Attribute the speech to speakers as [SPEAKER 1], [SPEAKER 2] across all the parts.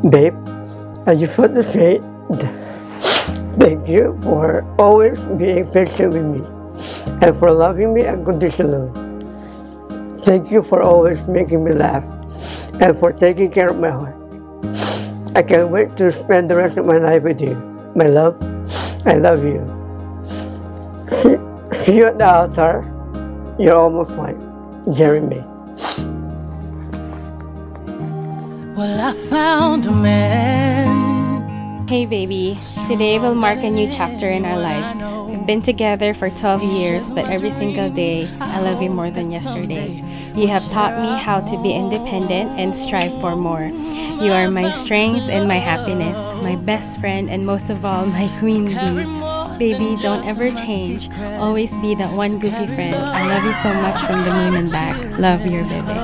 [SPEAKER 1] Babe, I just want to say thank you for always being patient with me and for loving me unconditionally. Thank you for always making me laugh and for taking care of my heart. I can't wait to spend the rest of my life with you. My love, I love you. See you at the altar. You're almost like Jeremy.
[SPEAKER 2] Well, I found a man.
[SPEAKER 3] Hey baby, today will mark a new chapter in our lives. We've been together for 12 years, but every single day, I love you more than yesterday. You have taught me how to be independent and strive for more. You are my strength and my happiness, my best friend, and most of all, my queen bee. Baby, don't ever change. Always be that one goofy friend. I love you so much from the moon and back. Love, your baby.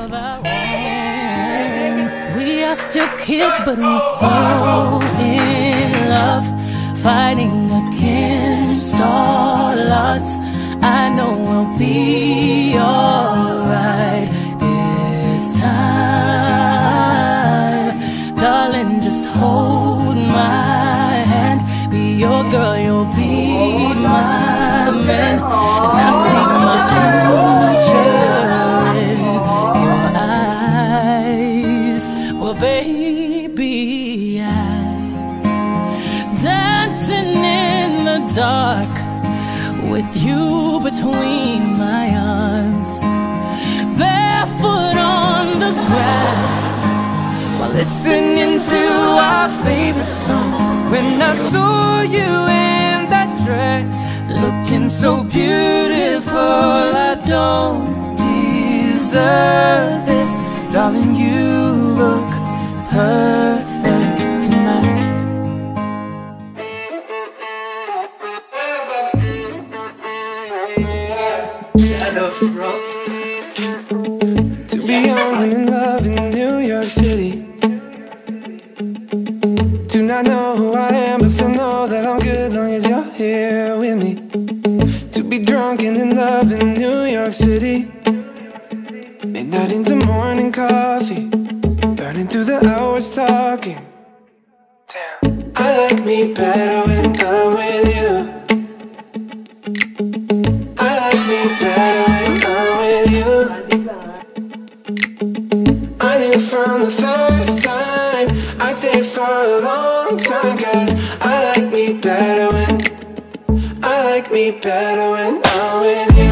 [SPEAKER 2] We are still kids, but we're so in love, fighting against all odds. I know we'll be alright this time. Darling, just hold my hand. Be your girl, you'll be my man. And I see my future in your eyes. Well, baby, I'm dancing in the dark with you between my arms, barefoot on the grass, while listening to our favorite song. When I saw you in that dress, looking so beautiful, I don't deserve this. Darling, you look perfect tonight.
[SPEAKER 4] To be young and in love in New York City, do not know who I am, but still know that I'm good long as you're here with me. To be drunk and in love in New York City, midnight into morning coffee, burning through the hours talking. Damn, I like me better when I'm with you. I like me better when I'm with you. I knew from the first time I stayed for a long time, 'cause I like me better when I'm with you.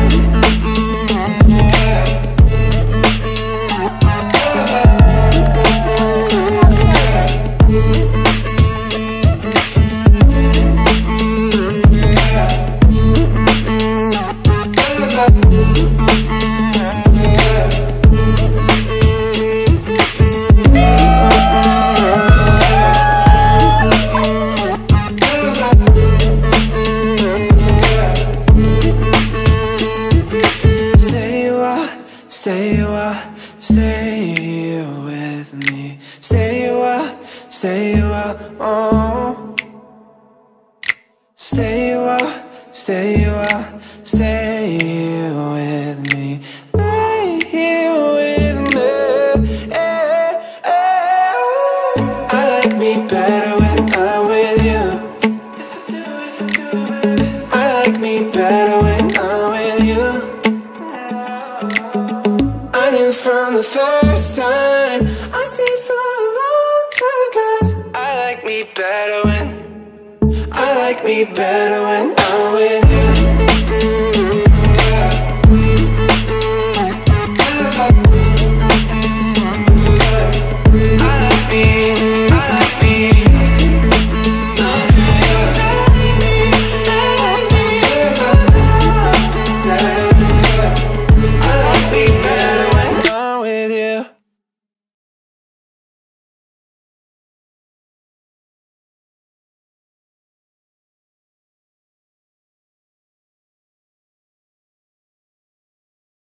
[SPEAKER 4] Stay with me. Stay a while, oh. Stay a while, stay with me. Lay here with me. I like me better when I'm with you. I like me better when I'm with you. I knew from the first time I stayed for a long time, 'cause I like me better when I'm with you.